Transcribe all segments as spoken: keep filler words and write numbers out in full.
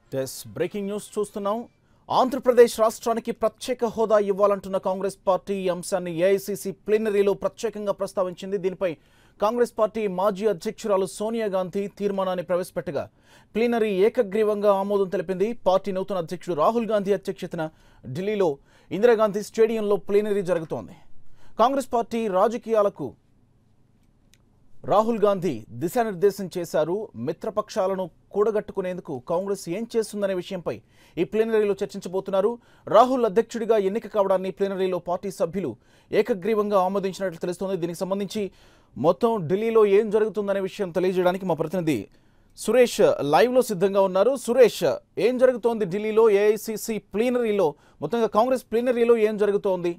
This breaking news చూస్తున్నాం. ఆంధ్రప్రదేశ్ రాష్ట్రానికి ప్రత్యేక హోదా ఇవ్వాలంటున్న కాంగ్రెస్ పార్టీ ఈ అంశాన్ని ఏఐసీసీ ప్లీనరీలో ప్రత్యేకంగా ప్రస్తావించింది. దీనిపై కాంగ్రెస్ పార్టీ మాజీ అధ్యక్షురాలు సోనియా గాంధీ తీర్మానాన్ని ప్రవేశపెట్టగా ప్లీనరీ ఏకగ్రీవంగా ఆమోదం తెలిపింది. పార్టీ నూతన అధ్యక్షుడు రాహుల్ గాంధీ అధ్యక్షతన ఢిల్లీలో ఇందిరాగాంధీ స్టేడియంలో ప్లీనరీ జరుగుతోంది. కాంగ్రెస్ పార్టీ రాజకీయాలకు రాహుల్ గాంధీ దిశానిర్దేశం చేశారు. మిత్రపక్షాలను కూడగట్టుకునేందుకు కాంగ్రెస్ ఏం చేస్తుందనే విషయంపై ఈ ప్లీనరీలో చర్చించబోతున్నారు. రాహుల్ అధ్యక్షుడిగా ఎన్నిక కావడాన్ని ప్లీనరీలో పార్టీ సభ్యులు ఏకగ్రీవంగా ఆమోదించినట్లు తెలుస్తోంది. దీనికి సంబంధించి మొత్తం ఢిల్లీలో ఏం జరుగుతుందనే విషయం తెలియజేయడానికి మా ప్రతినిధి సురేష్ లైవ్లో సిద్ధంగా ఉన్నారు. సురేష్, ఏం జరుగుతోంది ఢిల్లీలో ఏఐసీసీ ప్లీనరీలో? మొత్తంగా కాంగ్రెస్ ప్లీనరీలో ఏం జరుగుతోంది?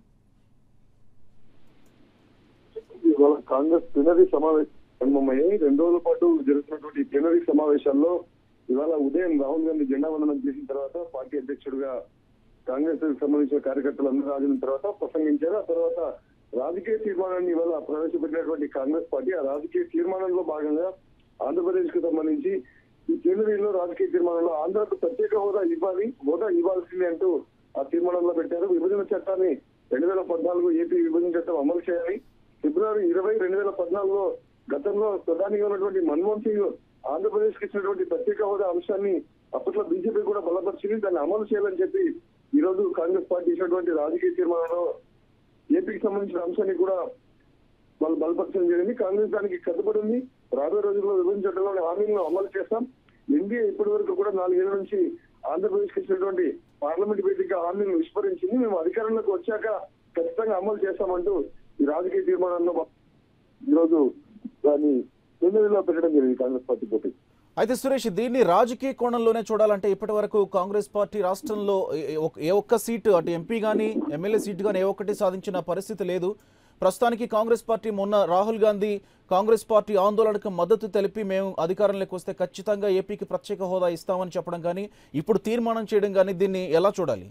కాంగ్రెస్ ప్లీనరీ సమావేశం ప్రారంభమయ్యాయి. రెండు రోజుల పాటు జరుగుతున్నటువంటి ప్లీనరీ సమావేశాల్లో ఇవాళ ఉదయం రాహుల్ గాంధీ జెండా వందనం చేసిన తర్వాత పార్టీ అధ్యక్షుడిగా కాంగ్రెస్ సంబంధించిన కార్యకర్తలు అందరూ రాజున తర్వాత ప్రసంగించారు. ఆ తర్వాత రాజకీయ తీర్మానాన్ని ఇవాళ ప్రవేశపెట్టినటువంటి కాంగ్రెస్ పార్టీ ఆ రాజకీయ తీర్మానంలో భాగంగా ఆంధ్రప్రదేశ్ కు సంబంధించి ఈ ప్లీనరీలో రాజకీయ తీర్మానంలో ఆంధ్రకు ప్రత్యేక హోదా ఇవ్వాలి, హోదా ఇవ్వాల్సిందే అంటూ ఆ తీర్మానంలో పెట్టారు. విభజన చట్టాన్ని రెండు వేల పద్నాలుగు ఏపీ విభజన చట్టం అమలు చేయాలి. ఫిబ్రవరి ఇరవై రెండు వేల పద్నాలుగులో గతంలో ప్రధానిగా ఉన్నటువంటి మన్మోహన్ సింగ్ ఆంధ్రప్రదేశ్ కి ఇచ్చినటువంటి ప్రత్యేక హోదా అంశాన్ని అప్పట్లో బీజేపీ కూడా బలపరిచింది. దాన్ని అమలు చేయాలని చెప్పి ఈ రోజు కాంగ్రెస్ పార్టీ ఇచ్చినటువంటి రాజకీయ తీర్మానంలో ఏపీకి సంబంధించిన అంశాన్ని కూడా వాళ్ళు బలపరచడం జరిగింది. కాంగ్రెస్ దానికి కట్టుబడి ఉంది. రాబోయే రోజుల్లో విభజన చట్టంలోని హామీలను అమలు చేస్తాం. ఎన్డీఏ ఇప్పటి వరకు కూడా నాలుగేళ్ల నుంచి ఆంధ్రప్రదేశ్ కి ఇచ్చినటువంటి పార్లమెంట్ వేదిక హామీలను విస్మరించింది. మేము అధికారంలోకి వచ్చాక ఖచ్చితంగా అమలు చేస్తామంటూ ఈ రాజకీయ తీర్మానంలో ఈరోజు దాన్ని ప్లీనరీలో పెట్టడం జరిగింది కాంగ్రెస్ పార్టీ పోటీ. అయితే సురేష్, దీన్ని రాజకీయ కోణంలోనే చూడాలంటే ఇప్పటి వరకు కాంగ్రెస్ పార్టీ రాష్ట్రంలో ఏ ఒక్క సీటు అటు ఎంపీ కానీ ఎమ్మెల్యే సీటు కానీ ఏ ఒక్కటి సాధించిన పరిస్థితి లేదు. ప్రస్తుతానికి కాంగ్రెస్ పార్టీ మొన్న రాహుల్ గాంధీ కాంగ్రెస్ పార్టీ ఆందోళనకు మద్దతు తెలిపి మేము అధికారంలోకి వస్తే ఖచ్చితంగా ఏపీకి ప్రత్యేక హోదా ఇస్తామని చెప్పడం కానీ ఇప్పుడు తీర్మానం చేయడం కానీ దీన్ని ఎలా చూడాలి?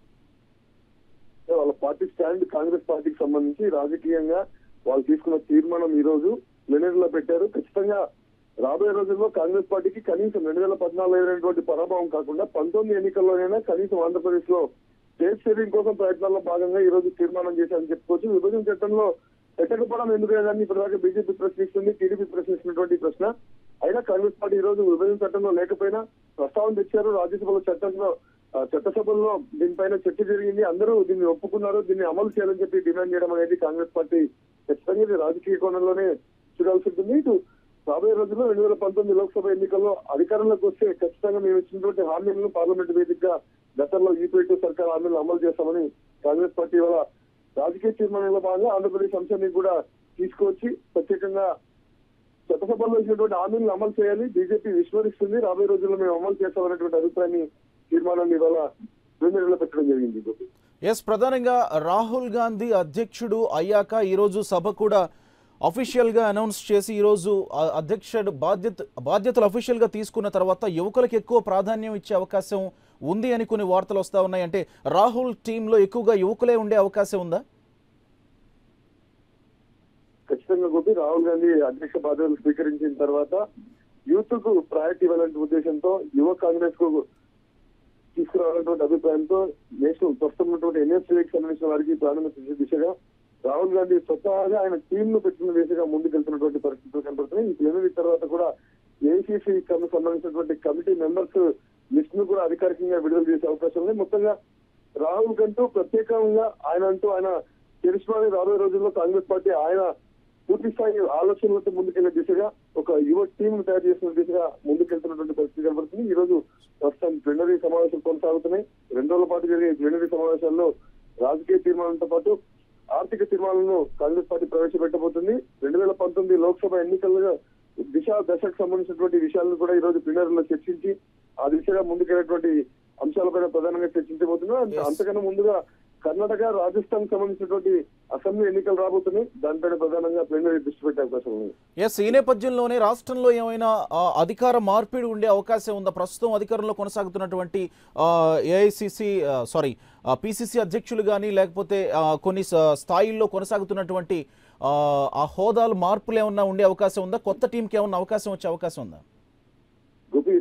వాళ్ళ పార్టీ స్టాండ్ కాంగ్రెస్ పార్టీకి సంబంధించి రాజకీయంగా వాళ్ళు తీసుకున్న తీర్మానం ఈ రోజు ప్లీనరీలో పెట్టారు. ఖచ్చితంగా రాబోయే రోజుల్లో కాంగ్రెస్ పార్టీకి కనీసం రెండు వేల పద్నాలుగు అయినటువంటి పరాభవం కాకుండా పంతొమ్మిది ఎన్నికల్లోనైనా కనీసం ఆంధ్రప్రదేశ్ లో స్టేట్ షేరింగ్ కోసం ప్రయత్నాల్లో భాగంగా ఈ రోజు తీర్మానం చేశారని చెప్పుకోవచ్చు. విభజన చట్టంలో పెట్టకపోవడం ఎందుకని ఇప్పటిదాకా బీజేపీ ప్రశ్నిస్తుంది, టీడీపీ ప్రశ్నిస్తున్నటువంటి ప్రశ్న. అయినా కాంగ్రెస్ పార్టీ ఈ రోజు విభజన చట్టంలో లేకపోయినా ప్రస్తావన తెచ్చారు. రాజ్యసభలో చట్టంలో చట్టసభల్లో దీనిపైన చర్చ జరిగింది. అందరూ దీన్ని ఒప్పుకున్నారు. దీన్ని అమలు చేయాలని చెప్పి డిమాండ్ చేయడం అనేది కాంగ్రెస్ పార్టీ ఖచ్చితంగా ఇది రాజకీయ కోణంలోనే చూడాల్సి ఉంటుంది. ఇటు రాబోయే రోజుల్లో రెండు వేల పంతొమ్మిది లోక్సభ ఎన్నికల్లో అధికారంలోకి వస్తే ఖచ్చితంగా మేము ఇచ్చినటువంటి హామీలను పార్లమెంట్ వేదికగా గతంలో యూపీఏ సర్కార్ హామీలను అమలు చేస్తామని కాంగ్రెస్ పార్టీ వల్ల రాజకీయ తీర్మానంలో భాగంగా ఆంధ్రప్రదేశ్ అంశాన్ని కూడా తీసుకువచ్చి ప్రత్యేకంగా చట్టసభల్లో ఇచ్చినటువంటి హామీలను అమలు చేయాలి. బీజేపీ విస్మరిస్తుంది. రాబోయే రోజుల్లో మేము అమలు చేస్తామనేటువంటి అభిప్రాయాన్ని తీర్మానాన్ని ఇవాళ ప్లీనరీలో పెట్టడం జరిగింది. ఎస్, ప్రధానంగా రాహుల్ గాంధీ అధ్యక్షుడు అయ్యాక ఈరోజు సభ కూడా అఫీషియల్గా అనౌన్స్ చేసి ఈరోజు అధ్యక్షుడు బాధ్యత బాధ్యతలు అఫీషియల్గా తీసుకున్న తర్వాత యువకులకు ఎక్కువ ప్రాధాన్యం ఇచ్చే అవకాశం ఉంది అని కొన్ని వార్తలు వస్తూ ఉన్నాయి. అంటే రాహుల్ టీంలో ఎక్కువగా యువకులే ఉండే అవకాశం ఉందా? ఖచ్చితంగా గోపి, రాహుల్ గాంధీ అధ్యక్ష బాధ్యతలు స్వీకరించిన తర్వాత యూత్ కు ప్రయారిటీ ఇవ్వాలనే ఉద్దేశంతో యువ కాంగ్రెస్ కు తీసుకురావాలన్నటువంటి అభిప్రాయంతో నేషనల్ ప్రస్తుతం ఉన్నటువంటి ఎన్ఎస్సీకి సంబంధించిన వారికి ప్రాధాన్యత దిశగా రాహుల్ గాంధీ స్వతహాగా ఆయన టీమ్ ను పెట్టిన దిశగా ముందుకెళ్తున్నటువంటి పరిస్థితులు కనబడుతున్నాయి. ఈ ప్లీనరీ తర్వాత కూడా ఏఐసీసీ సంబంధించినటువంటి కమిటీ మెంబర్స్ లిస్ట్ ను కూడా అధికారికంగా విడుదల చేసే అవకాశం ఉంది. మొత్తంగా రాహుల్ కంటూ ప్రత్యేకంగా ఆయన అంటూ ఆయన చరిష్మాని రాబోయే రోజుల్లో కాంగ్రెస్ పార్టీ ఆయన పూర్తి స్థాయి ఆలోచనలతో ముందుకెళ్లే దిశగా ఒక యువ టీం తయారు చేసిన దిశగా ముందుకెళ్తున్నటువంటి పరిస్థితి కనబడుతుంది. ఈ రోజు ప్రస్తుతం ప్లీనరీ సమావేశాలు కొనసాగుతున్నాయి. రెండు రోజుల పాటు జరిగే ప్లీనరీ సమావేశాల్లో రాజకీయ తీర్మానంతో పాటు ఆర్థిక తీర్మానాలను కాంగ్రెస్ పార్టీ ప్రవేశపెట్టబోతుంది. రెండు వేల పంతొమ్మిది లోక్సభ ఎన్నికల్లో దిశ దశకు సంబంధించినటువంటి విషయాలను కూడా ఈ రోజు ప్లీనరీలో చర్చించి ఆ దిశగా ముందుకెళ్ళినటువంటి అంశాలపైన ప్రధానంగా చర్చించబోతున్నారు. అంతకన్నా ముందుగా కర్ణాటక, రాజస్థాన్ సంబంధించినటువంటి అసెంబ్లీ ఎన్నికలు రాబోతున్నాయి. దానిపైన ప్రధానంగా ప్లీనరీ దృష్టి పెట్టే అవకాశం ఉంది. ఎస్, ఈ నేపథ్యంలోనే రాష్ట్రంలో ఏమైనా అధికార మార్పిడి ఉండే అవకాశం ఉందా? ప్రస్తుతం అధికారంలో కొనసాగుతున్నటువంటి ఏఐసిసి సారీ పిసిసి అధ్యక్షులు కానీ లేకపోతే కొన్ని స్థాయిల్లో కొనసాగుతున్నటువంటి ఆ హోదాలు మార్పులు ఏమన్నా ఉండే అవకాశం ఉందా? కొత్త టీంకి ఏమన్నా అవకాశం వచ్చే అవకాశం ఉందా? గోపి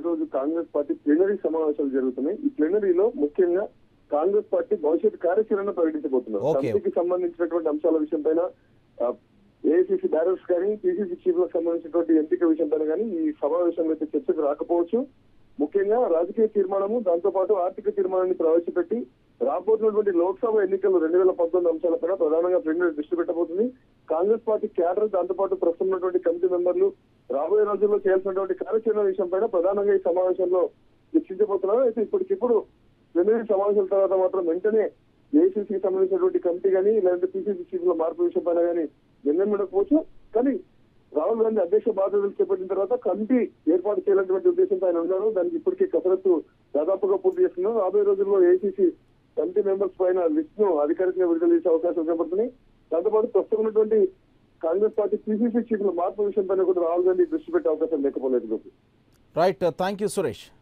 రోజు కాంగ్రెస్ పార్టీ ప్లీనరీ సమావేశాలు జరుగుతున్నాయి. ఈ ప్లీనరీలో ముఖ్యంగా కాంగ్రెస్ పార్టీ భవిష్యత్ కార్యాచరణ ప్రకటించబోతున్నారు. Okay. కమిటీకి సంబంధించినటువంటి అంశాల విషయం పైన ఏఐసిసి బ్యారర్స్ కానీ పిసిసి చీఫ్ లకు సంబంధించినటువంటి ఎంపిక విషయం పైన కానీ ఈ సమావేశంలో అయితే చర్చకు రాకపోవచ్చు. ముఖ్యంగా రాజకీయ తీర్మానము, దాంతో పాటు ఆర్థిక తీర్మానాన్ని ప్రవేశపెట్టి రాబోతున్నటువంటి లోక్సభ ఎన్నికలు రెండు వేల పంతొమ్మిది అంశాలపైన ప్రధానంగా ప్లీనరీ దృష్టి పెట్టబోతుంది. కాంగ్రెస్ పార్టీ క్యాడర్, దాంతో పాటు ప్రస్తుతం ఉన్నటువంటి కమిటీ మెంబర్లు రాబోయే రోజుల్లో చేయాల్సినటువంటి కార్యాచరణ విషయం పైన ప్రధానంగా ఈ సమావేశంలో చర్చించబోతున్నారు. అయితే ఇప్పటికిప్పుడు ప్లీనరీ సమావేశాల తర్వాత మాత్రం వెంటనే ఏఐసిసికి సంబంధించినటువంటి కమిటీ కానీ లేదంటే పిసిసి చీఫ్ లో మార్పు విషయం పైన కానీ నిర్ణయం ఉండకపోవచ్చు. కానీ రాహుల్ గాంధీ అధ్యక్ష బాధ్యతలు చేపట్టిన తర్వాత కమిటీ ఏర్పాటు చేయాలన్నటువంటి ఉద్దేశంతో ఆయన ఉన్నారు. దానికి ఇప్పటికే కసరత్తు దాదాపుగా పూర్తి చేస్తున్నారు. రాబోయే రోజుల్లో ఏఐసిసి కమిటీ మెంబర్స్ పైన లిస్ట్ ను అధికారికంగా విడుదల చేసే అవకాశాలు కనబడుతున్నాయి. దాంతోపాటు ప్రస్తుతం ఉన్నటువంటి కాంగ్రెస్ పార్టీ పిసిసి చీఫ్ లో మార్పు విషయం పైన కూడా రాహుల్ గాంధీ దృష్టి పెట్టే అవకాశం లేకపోలేదు. Right, thank you Suresh.